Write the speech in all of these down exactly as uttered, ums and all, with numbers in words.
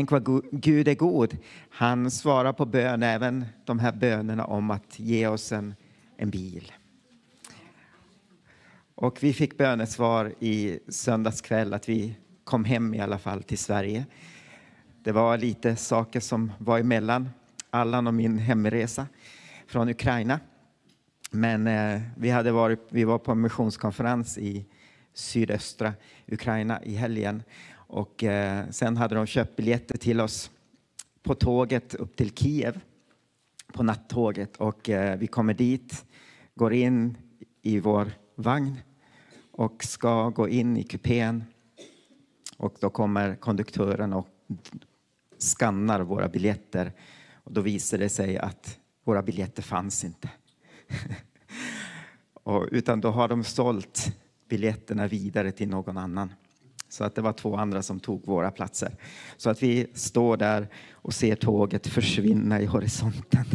Tänk vad Gud är god. Han svarar på bön, även de här bönerna om att ge oss en, en bil. Och vi fick bönesvar i söndagskväll att vi kom hem i alla fall till Sverige. Det var lite saker som var emellan Allan och min hemresa från Ukraina. Men eh, vi, hade varit, vi var på en missionskonferens i sydöstra Ukraina i helgen. Och eh, sen hade de köpt biljetter till oss på tåget upp till Kiev. På nattåget. Och eh, vi kommer dit, går in i vår vagn och ska gå in i kupén. Och då kommer konduktören och skannar våra biljetter. Och då visar det sig att våra biljetter fanns inte. och, utan då har de sålt biljetterna vidare till någon annan. Så att det var två andra som tog våra platser. Så att vi står där och ser tåget försvinna i horisonten.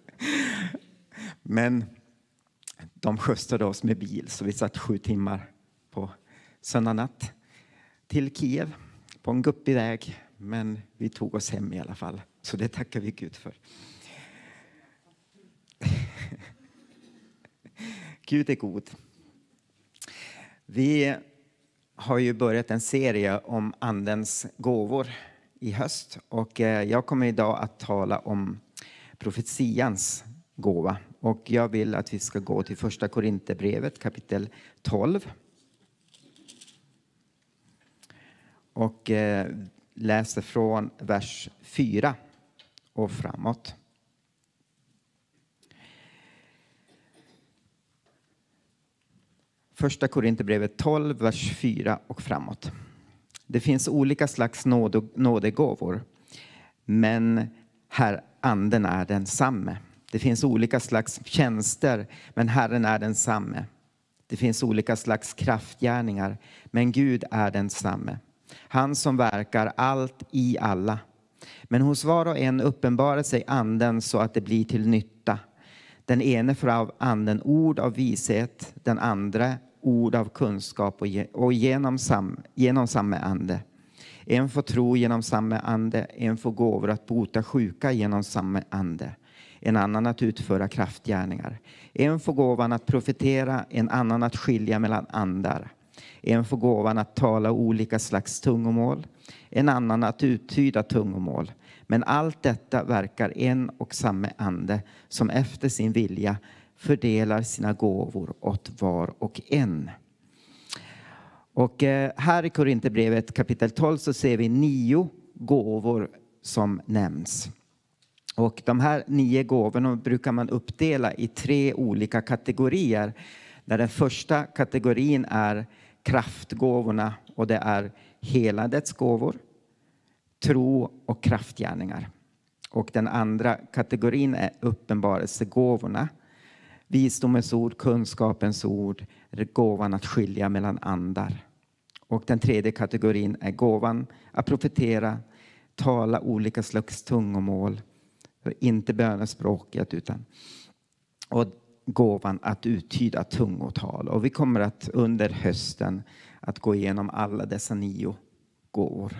Men de skjutsade oss med bil. Så vi satt sju timmar på söndag natt till Kiev. På en guppig väg. Men vi tog oss hem i alla fall. Så det tackar vi Gud för. Gud är god. Vi har ju börjat en serie om andens gåvor i höst. Och jag kommer idag att tala om profetians gåva. Och jag vill att vi ska gå till första Korinthierbrevet kapitel tolv. Och läser från vers fyra och framåt. Första Korinthierbrevet tolv, vers fyra och framåt. Det finns olika slags nåd- nådegåvor, men här anden är densamme. Det finns olika slags tjänster, men Herren är densamme. Det finns olika slags kraftgärningar, men Gud är densamme. Han som verkar allt i alla. Men hos var och en uppenbarar sig anden så att det blir till nytta. Den ene får av anden ord av vishet, den andra ord av kunskap och, ge, och genom, sam, genom samma ande. En får tro genom samma ande, en får gåvor att bota sjuka genom samma ande. En annan att utföra kraftgärningar. En får gåvan att profetera, en annan att skilja mellan andar. En får gåvan att tala olika slags tungomål, en annan att uttyda tungomål. Men allt detta verkar en och samma ande som efter sin vilja fördelar sina gåvor åt var och en. Och här i Korinthierbrevet kapitel tolv så ser vi nio gåvor som nämns. Och de här nio gåvorna brukar man uppdela i tre olika kategorier. Där den första kategorin är kraftgåvorna och det är helandets gåvor, tro och kraftgärningar. Och den andra kategorin är uppenbarelsegåvorna, visdomens ord, kunskapens ord, gåvan att skilja mellan andar. Och den tredje kategorin är gåvan att profetera, tala olika slags tungomål, inte bönespråket utan och gåvan att uttyda tungotal. Och vi kommer att under hösten att gå igenom alla dessa nio gåvor.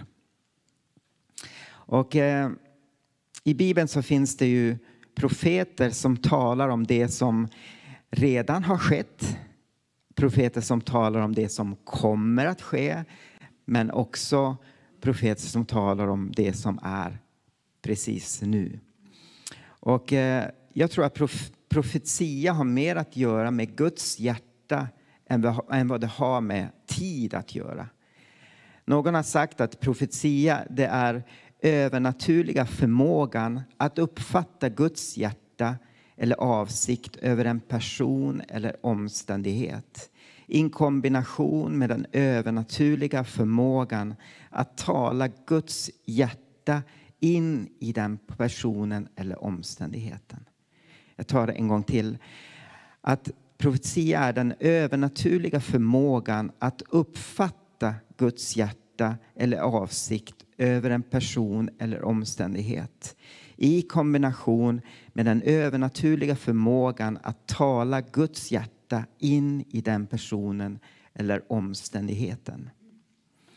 Och eh, i Bibeln så finns det ju profeter som talar om det som redan har skett. Profeter som talar om det som kommer att ske. Men också profeter som talar om det som är precis nu. Och eh, jag tror att prof- profetia har mer att göra med Guds hjärta än vad det har med tid att göra. Någon har sagt att profetia det är övernaturliga förmågan att uppfatta Guds hjärta eller avsikt över en person eller omständighet. I kombination med den övernaturliga förmågan att tala Guds hjärta in i den personen eller omständigheten. Jag tar det en gång till. Att profetia är den övernaturliga förmågan att uppfatta Guds hjärta eller avsikt över en person eller omständighet. I kombination med den övernaturliga förmågan att tala Guds hjärta in i den personen eller omständigheten.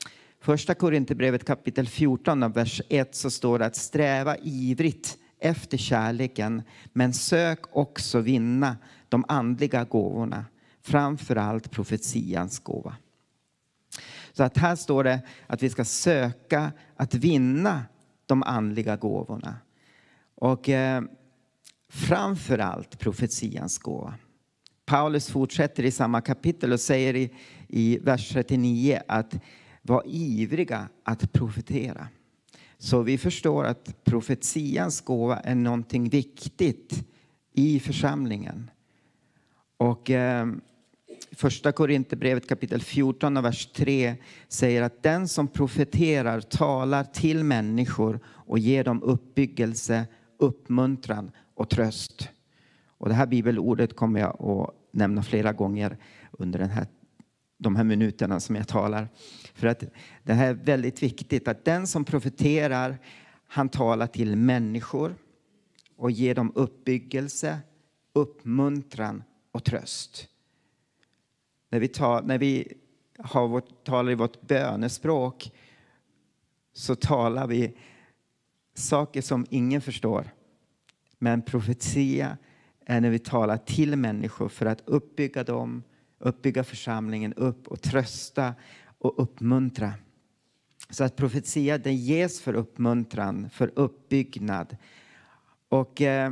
Första Korinthierbrevet kapitel fjorton av vers ett så står det att sträva ivrigt efter kärleken, men sök också vinna de andliga gåvorna, framför allt profetians gåva. Så att här står det att vi ska söka att vinna de andliga gåvorna. Och eh, framför allt profetians gåva. Paulus fortsätter i samma kapitel och säger i, i vers trettionio att var ivriga att profetera. Så vi förstår att profetians gåva är någonting viktigt i församlingen. Och eh, första Korinthierbrevet kapitel fjorton och vers tre säger att den som profeterar talar till människor och ger dem uppbyggelse, uppmuntran och tröst. Och det här bibelordet kommer jag att nämna flera gånger under den här, de här minuterna som jag talar. För att det här är väldigt viktigt, att den som profeterar, han talar till människor och ger dem uppbyggelse, uppmuntran och tröst. När vi, tar, när vi har vårt, talar i vårt bönespråk så talar vi saker som ingen förstår. Men profetia är när vi talar till människor för att uppbygga dem, uppbygga församlingen upp och trösta och uppmuntra. Så att profetia, det ges för uppmuntran, för uppbyggnad. Och eh,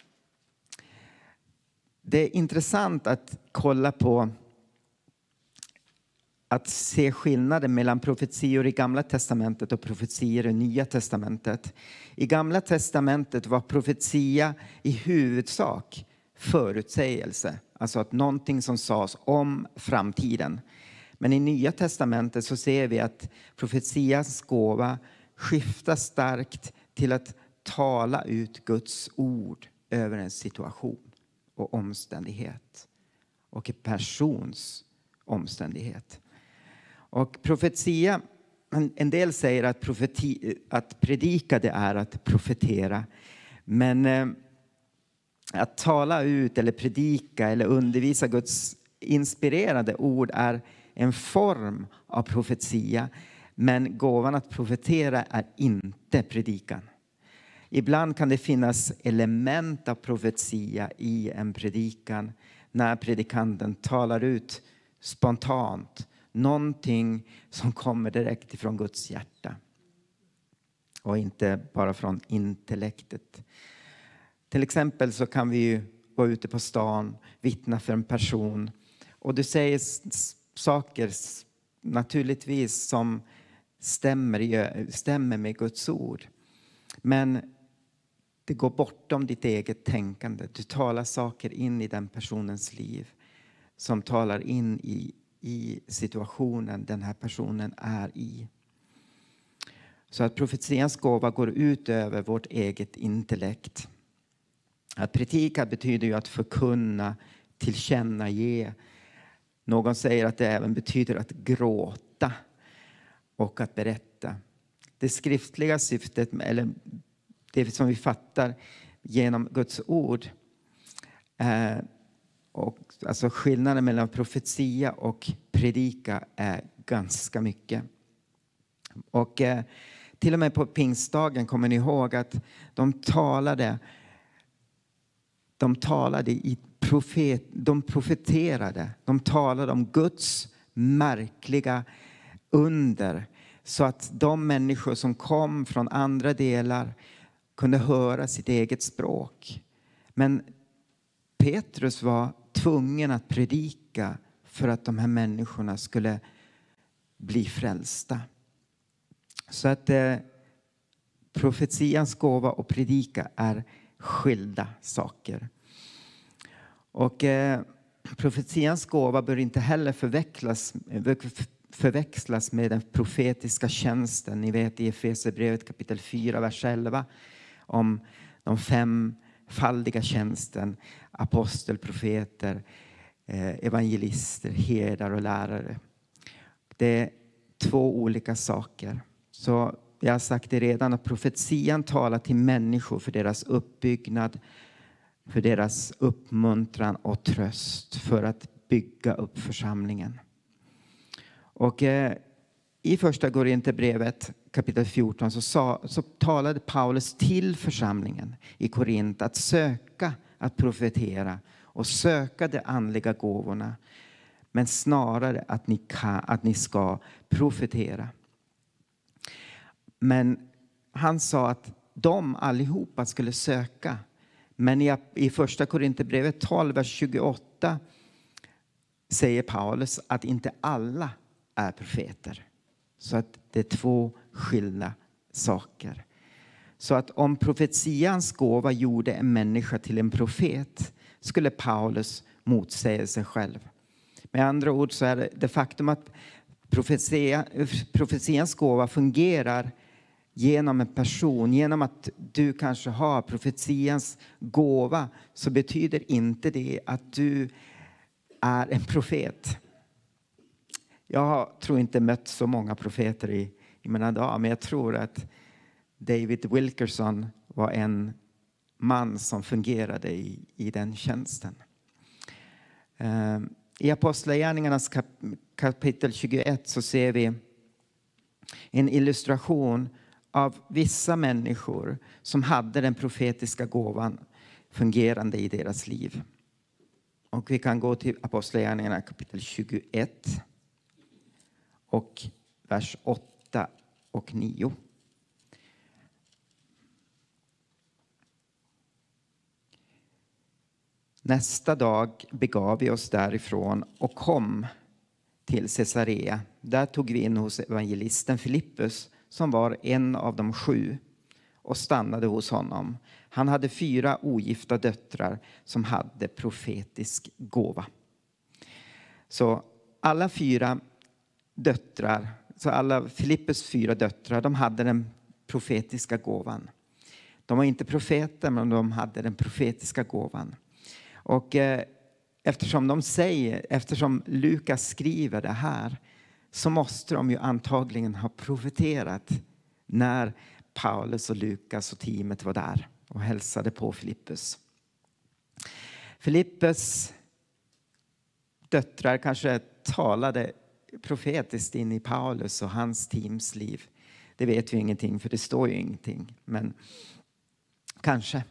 det är intressant att kolla på, att se skillnaden mellan profetior i Gamla testamentet och profetior i Nya testamentet. I Gamla testamentet var profetia i huvudsak förutsägelse. Alltså att någonting som sades om framtiden. Men i Nya testamentet så ser vi att profetias gåva skiftar starkt till att tala ut Guds ord över en situation och omständighet. Och en persons omständighet. Och profetia, en del säger att, profeti, att predika det är att profetera. Men eh, att tala ut eller predika eller undervisa Guds inspirerade ord är en form av profetia. Men gåvan att profetera är inte predikan. Ibland kan det finnas element av profetia i en predikan när predikanten talar ut spontant. Någonting som kommer direkt ifrån Guds hjärta. Och inte bara från intellektet. Till exempel så kan vi ju vara ute på stan, vittna för en person. Och du säger saker naturligtvis som stämmer, stämmer med Guds ord. Men det går bortom ditt eget tänkande. Du talar saker in i den personens liv. Som talar in i i situationen den här personen är i. Så att profetians gåva går ut över vårt eget intellekt. Att predika betyder ju att förkunna, tillkännage. Någon säger att det även betyder att gråta och att berätta. Det skriftliga syftet, eller det som vi fattar genom Guds ord, eh, och alltså skillnaden mellan profetia och predika är ganska mycket. Och eh, till och med på pingstdagen kommer ni ihåg att de talade de talade i profet, de profeterade, de talade om Guds märkliga under, så att de människor som kom från andra delar kunde höra sitt eget språk. Men Petrus var tvungen att predika för att de här människorna skulle bli frälsta. Så att eh, profetians gåva och predika är skilda saker. Och eh, profetians gåva bör inte heller förväxlas, förväxlas med den profetiska tjänsten. Ni vet i Efesierbrevet kapitel fyra, vers elva om de fem faldiga tjänsten, apostel, profeter, eh, evangelister, herdar och lärare. Det är två olika saker. Så jag har sagt det redan, att profetian talar till människor för deras uppbyggnad, för deras uppmuntran och tröst, för att bygga upp församlingen. Och eh, i första Korinthierbrevet kapitel fjorton så, sa, så talade Paulus till församlingen i Korint att söka att profetera och söka de andliga gåvorna, men snarare att ni, kan, att ni ska profetera. Men han sa att de allihopa skulle söka. Men i, i första Korinthierbrevet tolv, vers tjugoåtta säger Paulus att inte alla är profeter. Så att det är två skilda saker. Så att om profetians gåva gjorde en människa till en profet skulle Paulus motsäga sig själv. Med andra ord så är det, det faktum att profetia, profetians gåva fungerar genom en person, genom att du kanske har profetians gåva, så betyder inte det att du är en profet. Jag tror inte mött så många profeter i, i mina dagar, men jag tror att David Wilkerson var en man som fungerade i, i den tjänsten. Uh, I Apostlagärningarnas kap, kapitel tjugoett så ser vi en illustration av vissa människor som hade den profetiska gåvan fungerande i deras liv. Och vi kan gå till Apostlagärningarna kapitel tjugoett och vers åtta och nio. Nästa dag begav vi oss därifrån och kom till Caesarea. Där tog vi in hos evangelisten Filippus, som var en av de sju, och stannade hos honom. Han hade fyra ogifta döttrar som hade profetisk gåva. Så alla fyra döttrar, så alla Filippus fyra döttrar, de hade den profetiska gåvan. De var inte profeter, men de hade den profetiska gåvan. Och eh, eftersom de säger, eftersom Lukas skriver det här, så måste de ju antagligen ha profeterat när Paulus och Lukas och teamet var där och hälsade på Filippus. Filippus döttrar kanske talade profetiskt in i Paulus och hans teams liv. Det vet vi ingenting, för det står ju ingenting. Men kanske.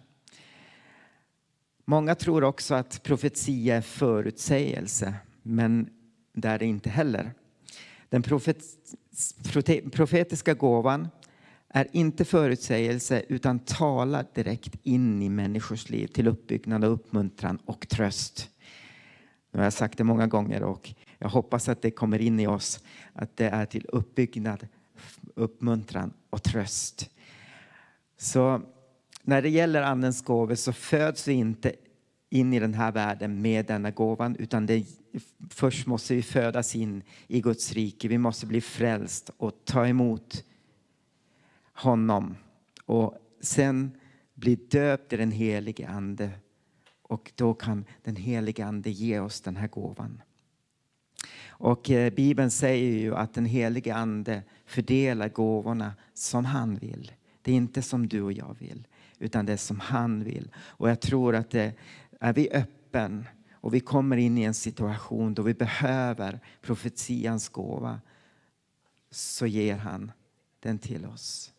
Många tror också att profetia är förutsägelse, men det är det inte heller. Den profet, profetiska gåvan är inte förutsägelse utan talar direkt in i människors liv till uppbyggnad och uppmuntran och tröst. Nu har jag sagt det många gånger och jag hoppas att det kommer in i oss att det är till uppbyggnad, uppmuntran och tröst. Så när det gäller andens gåvor så föds vi inte in i den här världen med denna gåvan, utan det, först måste vi födas in i Guds rike. Vi måste bli frälst och ta emot honom och sen bli döpt i den helige ande, och då kan den helige ande ge oss den här gåvan. Och eh, Bibeln säger ju att den helige ande fördelar gåvorna som han vill. Det är inte som du och jag vill, utan det är som han vill. Och jag tror att det, är vi öppen och vi kommer in i en situation då vi behöver profetians gåva, så ger han den till oss.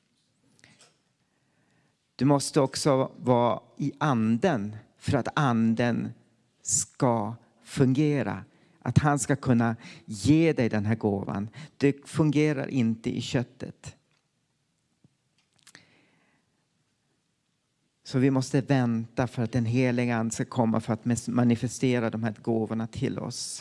Du måste också vara i anden för att anden ska fungera. Att han ska kunna ge dig den här gåvan. Det fungerar inte i köttet. Så vi måste vänta för att den heliga ande ska komma för att manifestera de här gåvorna till oss.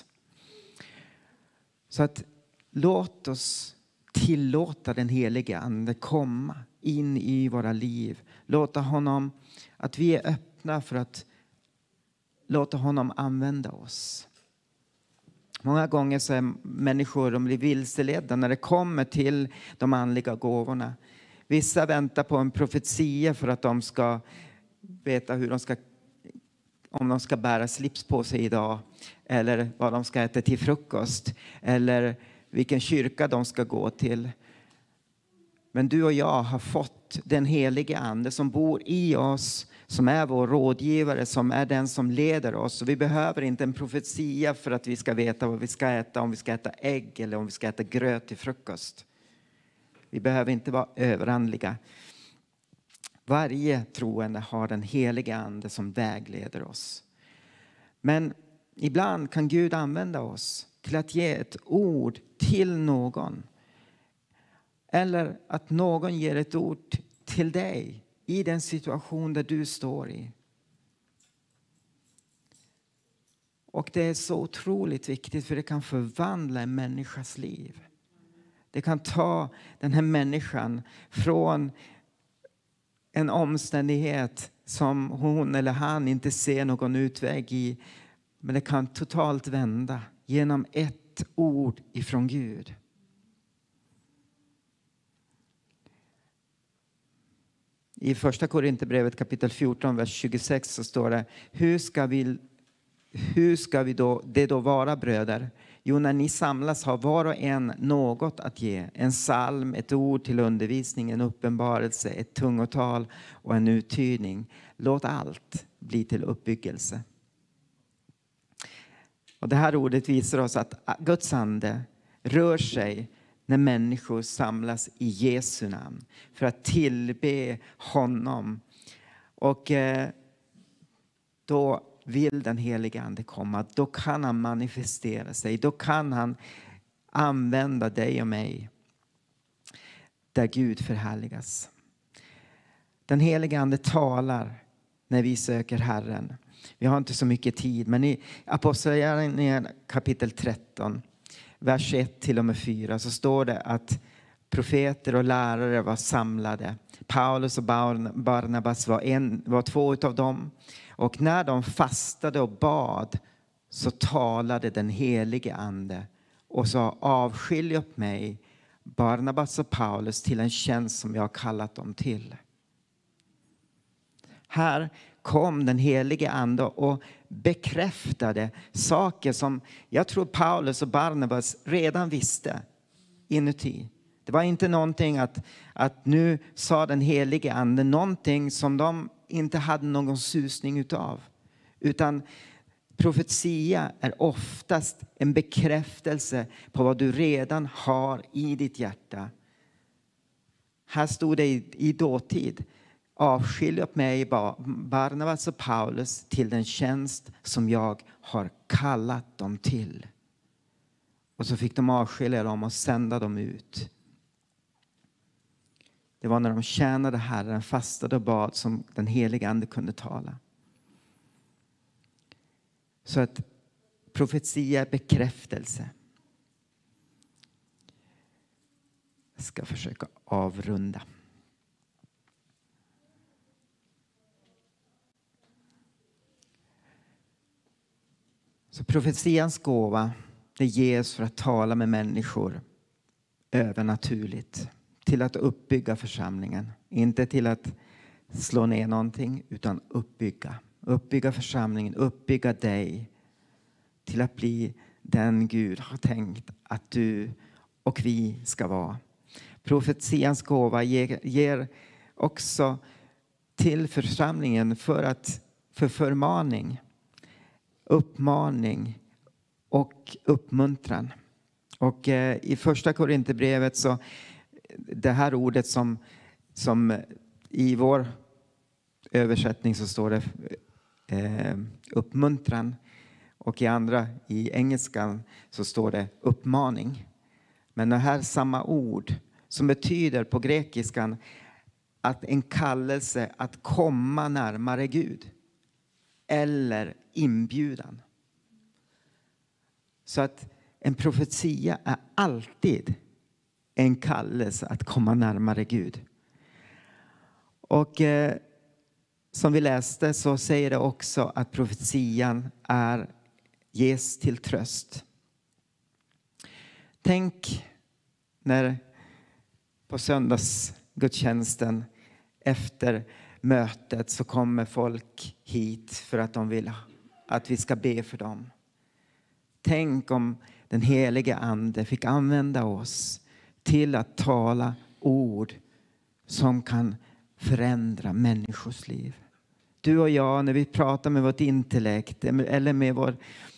Så att låt oss tillåta den heliga ande komma in i våra liv. Låta honom, att vi är öppna för att låta honom använda oss. Många gånger så är människor, de blir vilseledda när det kommer till de andliga gåvorna. Vissa väntar på en profetia för att de ska veta hur de ska, om de ska bära slips på sig idag, eller vad de ska äta till frukost, eller vilken kyrka de ska gå till. Men du och jag har fått den helige ande som bor i oss, som är vår rådgivare, som är den som leder oss. Och vi behöver inte en profetia för att vi ska veta vad vi ska äta, om vi ska äta ägg eller om vi ska äta gröt till frukost. Vi behöver inte vara överandliga. Varje troende har den helige ande som vägleder oss. Men ibland kan Gud använda oss till att ge ett ord till någon. Eller att någon ger ett ord till dig i den situation där du står i. Och det är så otroligt viktigt, för det kan förvandla en människas liv. Det kan ta den här människan från en omständighet som hon eller han inte ser någon utväg i. Men det kan totalt vända genom ett ord ifrån Gud. I första Korinthierbrevet kapitel fjorton, vers tjugosex så står det: Hur ska vi, hur ska vi då, det då vara, bröder? Jo, när ni samlas har var och en något att ge. En psalm, ett ord till undervisning, en uppenbarelse, ett tungotal och en uttydning. Låt allt bli till uppbyggelse. Och det här ordet visar oss att Guds ande rör sig när människor samlas i Jesu namn för att tillbe honom. Och eh, då vill den helige ande komma. Då kan han manifestera sig. Då kan han använda dig och mig där Gud förhärligas. Den helige ande talar när vi söker Herren. Vi har inte så mycket tid, men i Apostlagärningarna kapitel tretton, vers ett till och med fyra, så står det att profeter och lärare var samlade. Paulus och Barnabas var, en, var två utav dem. Och när de fastade och bad så talade den helige ande och sa: avskilj upp mig, Barnabas och Paulus, till en tjänst som jag har kallat dem till. Här kom den helige ande och bekräftade saker som jag tror Paulus och Barnabas redan visste inuti. Det var inte någonting att, att nu sa den helige ande någonting som de inte hade någon susning utav. Utan profetia är oftast en bekräftelse på vad du redan har i ditt hjärta. Här stod det i, i dåtid: avskilj upp mig, Barnabas och Paulus, till den tjänst som jag har kallat dem till. Och så fick de avskilja dem och sända dem ut. Det var när de tjänade Herren, fastade och bad, som den helige ande kunde tala. Så att profetia är bekräftelse. Jag ska försöka avrunda. Så profetians gåva, det ges för att tala med människor övernaturligt. Till att uppbygga församlingen. Inte till att slå ner någonting, utan uppbygga. Uppbygga församlingen, uppbygga dig. Till att bli den Gud har tänkt att du och vi ska vara. Profetians gåva ger, ger också till församlingen för, att, för förmaning, uppmaning och uppmuntran. Och eh, i första Korinthierbrevet så det här ordet som, som i vår översättning så står det eh, uppmuntran. Och i andra, i engelskan, så står det uppmaning. Men det här samma ord som betyder på grekiskan att en kallelse att komma närmare Gud. Eller inbjudan. Så att en profetia är alltid en kallelse att komma närmare Gud. Och eh, som vi läste så säger det också att profetian är ges till tröst. Tänk när på söndagsgudstjänsten efter mötet så kommer folk hit för att de vill att vi ska be för dem. Tänk om den helige ande fick använda oss till att tala ord som kan förändra människors liv. Du och jag, när vi pratar med vårt intellekt eller med vår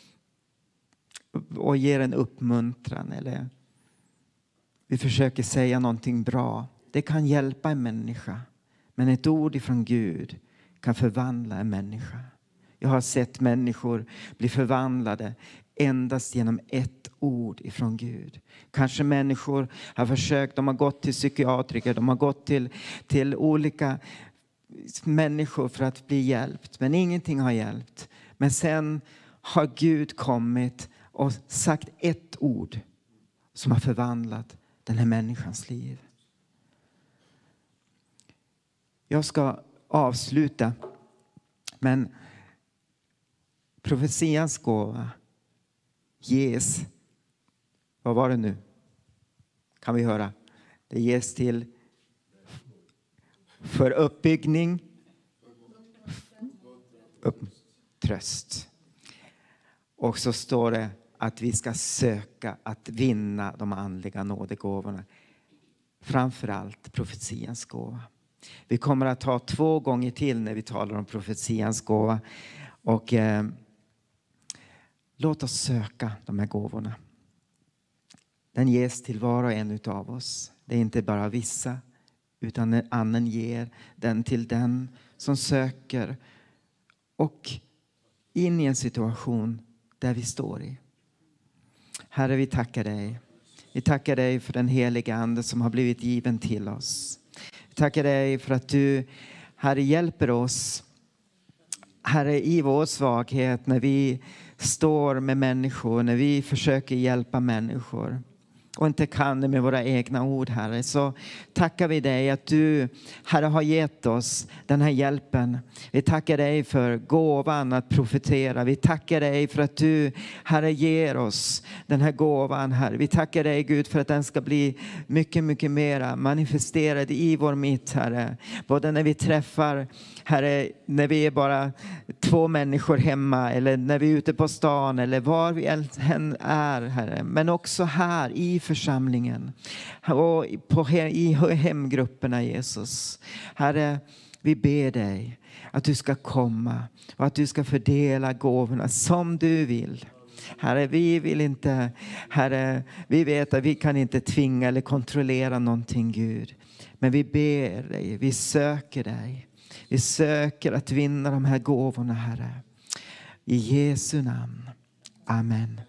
och ger en uppmuntran eller vi försöker säga någonting bra, det kan hjälpa en människa. Men ett ord ifrån Gud kan förvandla en människa. Jag har sett människor bli förvandlade endast genom ett ord ifrån Gud. Kanske människor har försökt, de har gått till psykiatriker, de har gått till, till olika människor för att bli hjälpt. Men ingenting har hjälpt. Men sen har Gud kommit och sagt ett ord som har förvandlat den här människans liv. Jag ska avsluta, men profetians gåva ges, vad var det nu? Kan vi höra? Det ges till för uppbyggning, upp, tröst. Och så står det att vi ska söka att vinna de andliga nådegåvorna. Framförallt profetians gåva. Vi kommer att ha två gånger till när vi talar om profetians gåva. Och eh, låt oss söka de här gåvorna. Den ges till var och en utav oss. Det är inte bara vissa, utan anden ger den till den som söker. Och in i en situation där vi står i. Herre, vi tackar dig. Vi tackar dig för den heliga ande som har blivit given till oss. Vi tackar dig för att du, Herre, hjälper oss. Herre, i vår svaghet när vi står med människor, när vi försöker hjälpa människor och inte kan det med våra egna ord, Herre, så tackar vi dig att du, Herre, har gett oss den här hjälpen. Vi tackar dig för gåvan att profetera. Vi tackar dig för att du, Herre, ger oss den här gåvan, Herre. Vi tackar dig, Gud, för att den ska bli mycket, mycket mera manifesterad i vår mitt, Herre. Både när vi träffar, Herre, när vi är bara två människor hemma eller när vi är ute på stan eller var vi än är, Herre. Men också här i församlingen och på, i hemgrupperna, Jesus. Herre, vi ber dig att du ska komma och att du ska fördela gåvorna som du vill. Herre, vi vill inte, Herre, vi vet att vi kan inte tvinga eller kontrollera någonting, Gud. Men vi ber dig, vi söker dig. Vi söker att vinna de här gåvorna, Herre. I Jesu namn. Amen.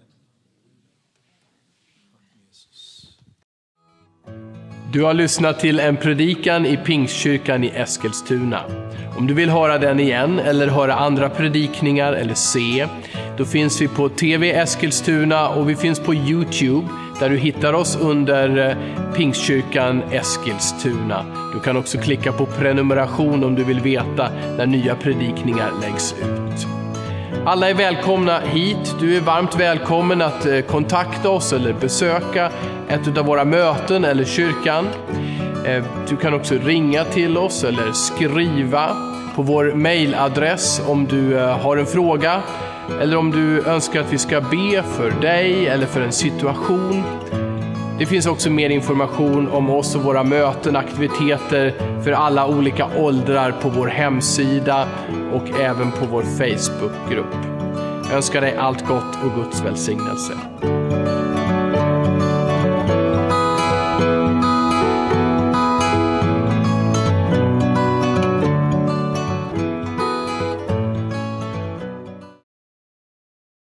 Du har lyssnat till en predikan i Pingstkyrkan i Eskilstuna. Om du vill höra den igen eller höra andra predikningar eller se, då finns vi på T V Eskilstuna och vi finns på YouTube där du hittar oss under Pingstkyrkan Eskilstuna. Du kan också klicka på prenumeration om du vill veta när nya predikningar läggs ut. Alla är välkomna hit. Du är varmt välkommen att kontakta oss eller besöka ett av våra möten eller kyrkan. Du kan också ringa till oss eller skriva på vår mailadress om du har en fråga eller om du önskar att vi ska be för dig eller för en situation. Det finns också mer information om oss och våra möten, aktiviteter för alla olika åldrar på vår hemsida och även på vår Facebookgrupp. Jag önskar dig allt gott och Guds välsignelse.